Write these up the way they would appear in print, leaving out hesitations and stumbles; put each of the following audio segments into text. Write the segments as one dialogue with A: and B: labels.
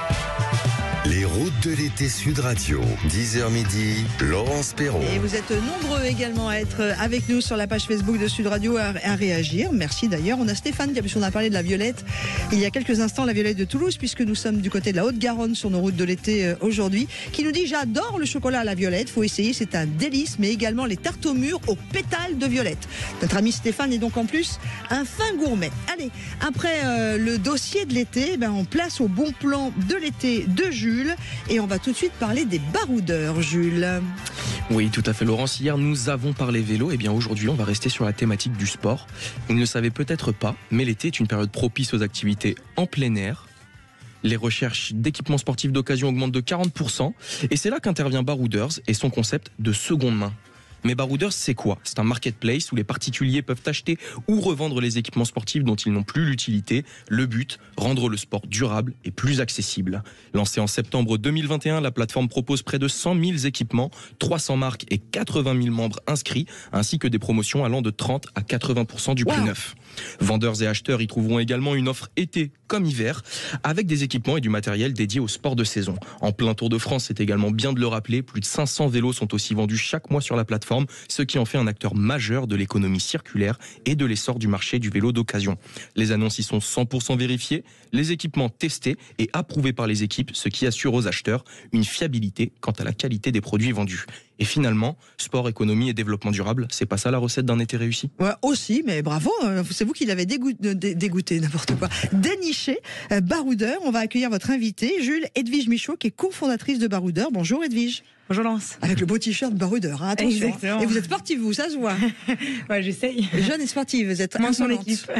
A: Les routes de l'été Sud Radio, 10h midi, Laurence Perron.
B: Et vous êtes nombreux également à être avec nous sur la page Facebook de Sud Radio à réagir. Merci d'ailleurs. On a Stéphane, puisqu'on a parlé de la Violette il y a quelques instants, la Violette de Toulouse, puisque nous sommes du côté de la Haute-Garonne sur nos routes de l'été aujourd'hui, qui nous dit: j'adore le chocolat à la Violette, faut essayer, c'est un délice, mais également les tartes au mûr aux pétales de violette. Notre ami Stéphane est donc en plus un fin gourmet. Allez, après le dossier de l'été, on place au bon plan de l'été de Jules. Et on va tout de suite parler des baroudeurs, Jules.
C: Oui, tout à fait, Laurence. Hier, nous avons parlé vélo. Et bien aujourd'hui, on va rester sur la thématique du sport. Vous ne le savez peut-être pas, mais l'été est une période propice aux activités en plein air. Les recherches d'équipements sportifs d'occasion augmentent de 40%. Et c'est là qu'intervient Barouders et son concept de seconde main. Mais Barouders, c'est quoi ? C'est un marketplace où les particuliers peuvent acheter ou revendre les équipements sportifs dont ils n'ont plus l'utilité. Le but, rendre le sport durable et plus accessible. Lancée en septembre 2021, la plateforme propose près de 100 000 équipements, 300 marques et 80 000 membres inscrits, ainsi que des promotions allant de 30 à 80% du prix neuf. Vendeurs et acheteurs y trouveront également une offre été comme hiver, avec des équipements et du matériel dédiés au sport de saison. En plein Tour de France, c'est également bien de le rappeler, plus de 500 vélos sont aussi vendus chaque mois sur la plateforme, ce qui en fait un acteur majeur de l'économie circulaire et de l'essor du marché du vélo d'occasion. Les annonces y sont 100% vérifiées, les équipements testés et approuvés par les équipes, ce qui assure aux acheteurs une fiabilité quant à la qualité des produits vendus. Et finalement, sport, économie et développement durable, c'est pas ça la recette d'un été réussi ?
B: Ouais, aussi, mais bravo, c'est vous qui l'avez dégoûté, n'importe quoi. Déniché, Baroudeur. On va accueillir votre invité, Jules Edwige Michaud, qui est cofondatrice de Baroudeur. Bonjour Edwige.
D: Bonjour Lance.
B: Avec le beau t-shirt Baroudeur, hein, attention.
D: Exactement.
B: Et vous êtes sportive, vous, ça se voit.
D: Ouais, j'essaye.
B: Jeune et sportive, vous êtes
D: Moins son
B: insolente.
D: équipe.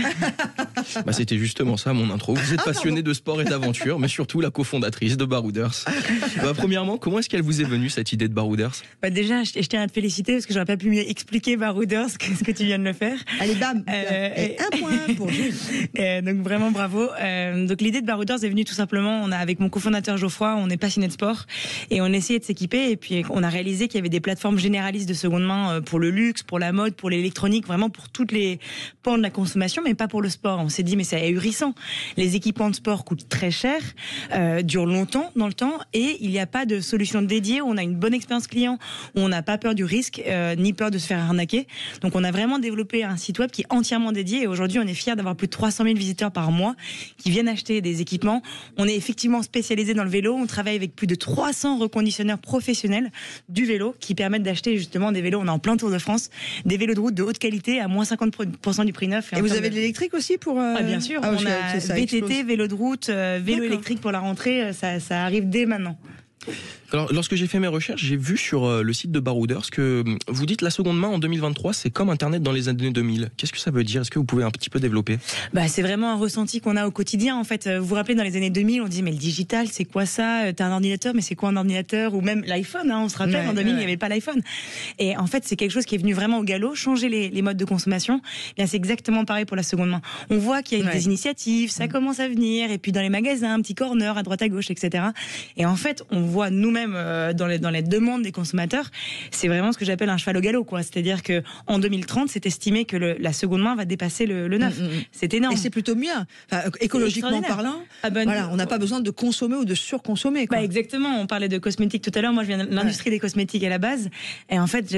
C: C'était justement ça mon intro. Vous êtes passionnée de sport et d'aventure, mais surtout la cofondatrice de Barouders. Premièrement, comment est-ce qu'elle vous est venue cette idée de Barouders ?
D: Déjà, je tiens à te féliciter parce que j'aurais pas pu mieux expliquer Barouders que ce que tu viens de le faire.
B: Allez, bam. Et un point pour Jules.
D: Donc vraiment bravo. Donc l'idée de Barouders est venue tout simplement. On a avec mon cofondateur Geoffroy, on est passionné de sport et on essayait de s'équiper et puis on a réalisé qu'il y avait des plateformes généralistes de seconde main pour le luxe, pour la mode, pour l'électronique, vraiment pour toutes les pans de la consommation, mais pas pour le sport. On s'est dit mais c'est ahurissant. Les équipements de sport coûtent très cher, durent longtemps dans le temps et il n'y a pas de solution dédiée où on a une bonne expérience client, où on n'a pas peur du risque ni peur de se faire arnaquer. Donc on a vraiment développé un site web qui est entièrement dédié et aujourd'hui on est fiers d'avoir plus de 300 000 visiteurs par mois qui viennent acheter des équipements. On est effectivement spécialisé dans le vélo, on travaille avec plus de 300 reconditionneurs professionnels du vélo qui permettent d'acheter justement des vélos, on est en plein Tour de France, des vélos de route de haute qualité à moins 50% du prix neuf.
B: Et vous avez de l'électrique aussi pour...
D: bien sûr, on a VTT, vélo de route, vélo électrique pour la rentrée, ça arrive dès maintenant.
C: Alors, lorsque j'ai fait mes recherches, j'ai vu sur le site de Barouders que vous dites la seconde main en 2023, c'est comme Internet dans les années 2000. Qu'est-ce que ça veut dire ? Est-ce que vous pouvez un petit peu développer ?
D: C'est vraiment un ressenti qu'on a au quotidien. En fait, vous vous rappelez, dans les années 2000, on dit mais le digital, c'est quoi ça ? T'as un ordinateur, mais c'est quoi un ordinateur ? Ou même l'iPhone, on se rappelle, en 2000, il n'y avait pas l'iPhone. Et en fait, c'est quelque chose qui est venu vraiment au galop, changer les modes de consommation. Bien, c'est exactement pareil pour la seconde main. On voit qu'il y a des initiatives, ça commence à venir, et puis dans les magasins, un petit corner à droite à gauche, etc. Et en fait, on voit nous-mêmes dans les demandes des consommateurs, c'est vraiment ce que j'appelle un cheval au galop, quoi. C'est-à-dire que en 2030, c'est estimé que la seconde main va dépasser le neuf. C'est énorme.
B: Et c'est plutôt mieux. Écologiquement parlant, on n'a pas besoin de consommer ou de surconsommer, quoi.
D: Exactement. On parlait de cosmétiques tout à l'heure. Moi, je viens de l'industrie des cosmétiques à la base. Et en fait,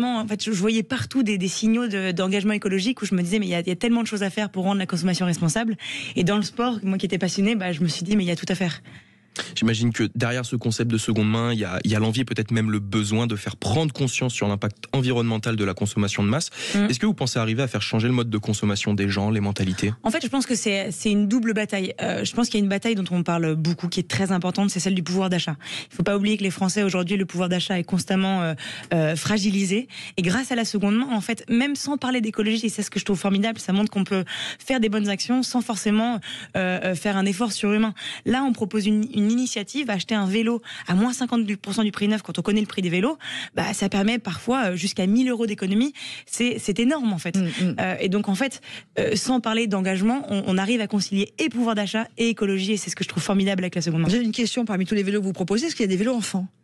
D: je voyais partout des signaux d'engagement écologique où je me disais, mais il y a tellement de choses à faire pour rendre la consommation responsable. Et dans le sport, moi qui étais passionnée, je me suis dit, mais il y a tout à faire.
C: J'imagine que derrière ce concept de seconde main, il y a l'envie et peut-être même le besoin de faire prendre conscience sur l'impact environnemental de la consommation de masse. Est-ce que vous pensez arriver à faire changer le mode de consommation des gens, les mentalités ?
D: En fait, je pense que c'est une double bataille. Je pense qu'il y a une bataille dont on parle beaucoup, qui est très importante, c'est celle du pouvoir d'achat. Il ne faut pas oublier que les Français, aujourd'hui, le pouvoir d'achat est constamment fragilisé. Et grâce à la seconde main, en fait, même sans parler d'écologie, et c'est ce que je trouve formidable, ça montre qu'on peut faire des bonnes actions sans forcément faire un effort surhumain. Là, on propose une initiative, acheter un vélo à moins 50% du prix neuf quand on connaît le prix des vélos, ça permet parfois jusqu'à 1 000 € d'économie. C'est énorme, en fait. Et donc, en fait, sans parler d'engagement, on arrive à concilier et pouvoir d'achat et écologie, et c'est ce que je trouve formidable avec la seconde main.
B: J'ai une question parmi tous les vélos que vous proposez, est-ce qu'il y a des vélos enfants ?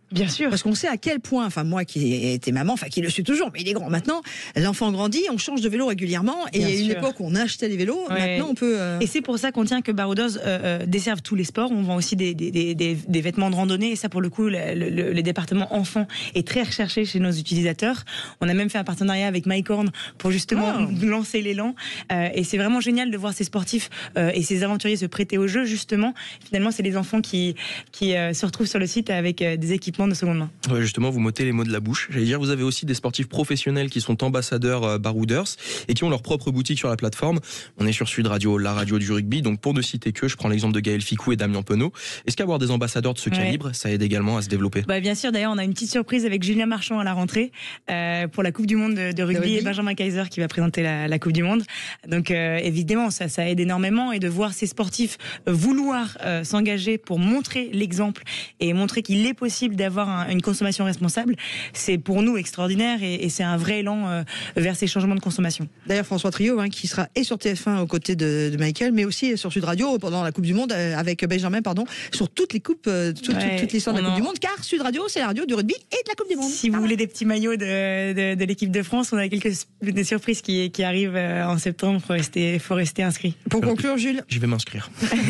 D: Bien sûr.
B: Parce qu'on sait à quel point, enfin moi qui étais maman, enfin qui le suis toujours, mais il est grand maintenant, l'enfant grandit, on change de vélo régulièrement, et
D: Bien
B: il y a une
D: sûr.
B: époque où on achetait les vélos, maintenant on peut...
D: Et c'est pour ça qu'on tient que Barouders desserve tous les sports. On vend aussi des vêtements de randonnée, et ça pour le coup, le département enfants est très recherché chez nos utilisateurs. On a même fait un partenariat avec MyCorn pour justement lancer l'élan. Et c'est vraiment génial de voir ces sportifs et ces aventuriers se prêter au jeu, justement. Finalement, c'est les enfants qui se retrouvent sur le site avec des équipements de seconde main.
C: Ouais, justement, vous m'ôtez les mots de la bouche. J'allais dire, vous avez aussi des sportifs professionnels qui sont ambassadeurs Barouders et qui ont leur propre boutique sur la plateforme. On est sur Sud Radio, la radio du rugby. Donc, pour ne citer que, je prends l'exemple de Gaël Ficou et Damien Penaud. Est-ce qu'avoir des ambassadeurs de ce calibre, ça aide également à se développer?
D: Bien sûr, d'ailleurs, on a une petite surprise avec Julien Marchand à la rentrée pour la Coupe du Monde de rugby et Benjamin Kaiser qui va présenter la Coupe du Monde. Donc, évidemment, ça aide énormément, et de voir ces sportifs vouloir s'engager pour montrer l'exemple et montrer qu'il est possible d'avoir une consommation responsable, c'est pour nous extraordinaire, et c'est un vrai élan vers ces changements de consommation.
B: D'ailleurs, François Trio, qui sera et sur TF1 aux côtés de Michael, mais aussi sur Sud Radio pendant la Coupe du Monde avec Benjamin, sur toutes les coupes, toute l'histoire de la Coupe du Monde, car Sud Radio, c'est la radio du rugby et de la Coupe du Monde.
D: Si vous voulez des petits maillots de l'équipe de France, on a des surprises qui arrivent en septembre. Faut rester inscrit.
B: Pour conclure, Jules,
C: je vais m'inscrire.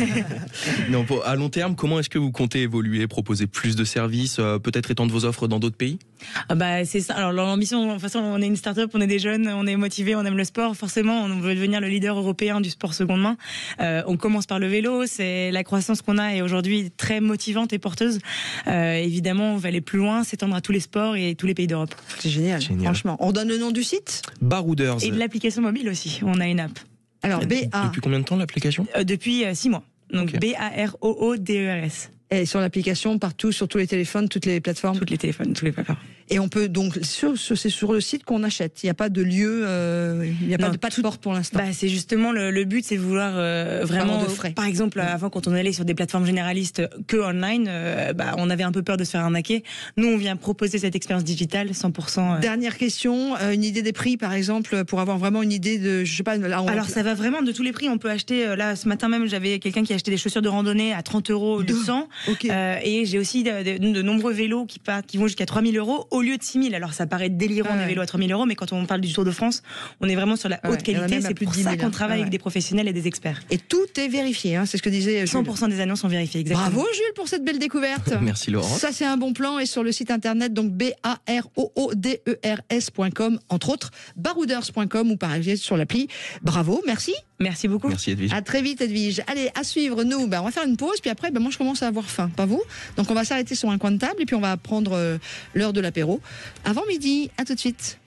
C: Non, à long terme, comment est-ce que vous comptez évoluer, proposer plus de services, peut-être étendre vos offres dans d'autres pays?
D: C'est ça. Alors l'ambition, de toute façon, on est une start-up, on est des jeunes, on est motivés, on aime le sport. Forcément, on veut devenir le leader européen du sport seconde main. On commence par le vélo, c'est la croissance qu'on a est aujourd'hui très motivante et porteuse. Évidemment, on va aller plus loin, s'étendre à tous les sports et tous les pays d'Europe.
B: C'est génial. Franchement. On donne le nom du site?
C: Barouders.
D: Et de l'application mobile aussi. On a une app.
B: Alors
C: Depuis combien de temps l'application?
D: Depuis 6 mois. Donc
C: Okay.
D: Barooders.
B: Et sur l'application, partout, sur tous les téléphones, toutes les plateformes.
D: Toutes les téléphones, tous les plateformes.
B: Et on peut donc, c'est sur le site qu'on achète. Il n'y a pas de lieu, il n'y a pas de passeport pour l'instant.
D: C'est justement le but, c'est de vouloir vraiment.
B: De frais.
D: Par exemple, avant, quand on allait sur des plateformes généralistes que online, on avait un peu peur de se faire arnaquer. Nous, on vient proposer cette expérience digitale 100%.
B: Dernière question, une idée des prix, par exemple, pour avoir vraiment une idée de, je sais pas. Là,
D: alors, ça va vraiment de tous les prix. On peut acheter. Là, ce matin même, j'avais quelqu'un qui a acheté des chaussures de randonnée à 30 € au lieu de 100.
B: Okay.
D: Et j'ai aussi de nombreux vélos qui vont jusqu'à 3 000 € au lieu de 6 000. Alors ça paraît délirant des vélos à 3 000 €, mais quand on parle du Tour de France, on est vraiment sur la haute qualité. C'est pour ça qu'on travaille avec des professionnels et des experts.
B: Et tout est vérifié, c'est ce que disait Jules.
D: 100% des annonces sont vérifiées, exactement.
B: Bravo Jules pour cette belle découverte.
C: Merci Laurent.
B: Ça c'est un bon plan, et sur le site internet, donc barooders.com, entre autres, barouders.com, ou par exemple sur l'appli. Bravo, merci.
D: Merci beaucoup.
C: Merci Edwige.
B: À très vite Edwige. Allez, à suivre, nous, on va faire une pause, puis après, moi je commence à avoir faim, pas vous? Donc on va s'arrêter sur un coin de table, et puis on va prendre l'heure de l'apéro. Avant midi, à tout de suite.